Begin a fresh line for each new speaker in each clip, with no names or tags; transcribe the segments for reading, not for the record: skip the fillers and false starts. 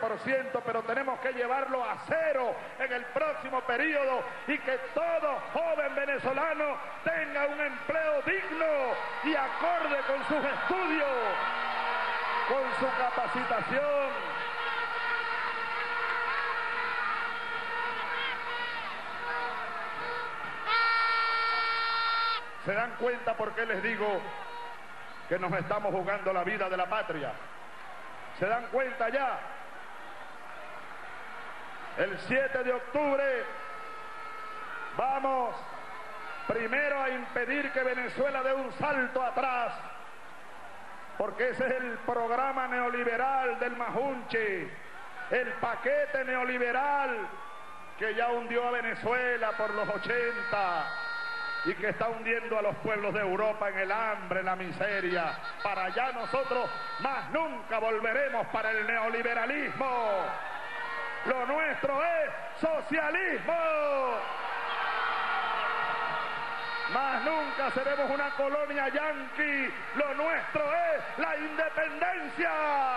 20%, pero tenemos que llevarlo a cero en el próximo periodo y que todo joven venezolano tenga un empleo digno y acorde con sus estudios, con su capacitación. ¿Se dan cuenta por qué les digo que nos estamos jugando la vida de la patria? ¿Se dan cuenta ya? El 7 de octubre vamos primero a impedir que Venezuela dé un salto atrás, porque ese es el programa neoliberal del Majunche, el paquete neoliberal que ya hundió a Venezuela por los 80 y que está hundiendo a los pueblos de Europa en el hambre, en la miseria. Para allá nosotros más nunca volveremos para el neoliberalismo. Lo nuestro es socialismo. Más nunca seremos una colonia yanqui. Lo nuestro es la independencia.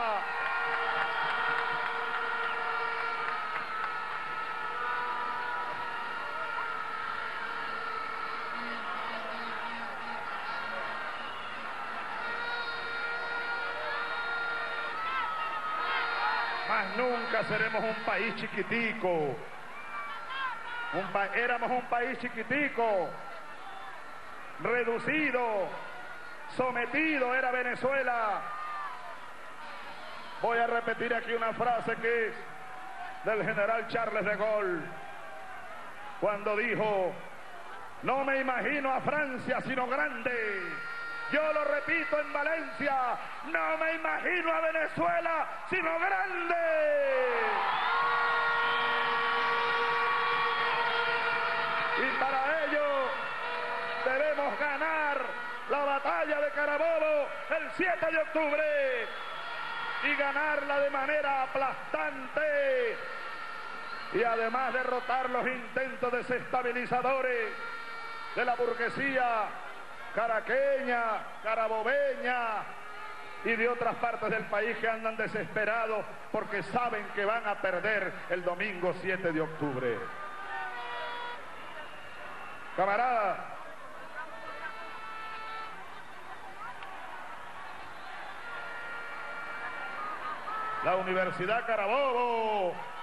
Más nunca seremos un país chiquitico. Éramos un país chiquitico, reducido, sometido era Venezuela. Voy a repetir aquí una frase que es del general Charles de Gaulle, cuando dijo: no me imagino a Francia sino grande. Yo lo repito en Valencia: no me imagino a Venezuela sino grande. Y para ello debemos ganar la batalla de Carabobo el 7 de octubre y ganarla de manera aplastante, y además derrotar los intentos desestabilizadores de la burguesía caraqueña, carabobeña y de otras partes del país que andan desesperados porque saben que van a perder el domingo 7 de octubre. Camaradas, la Universidad Carabobo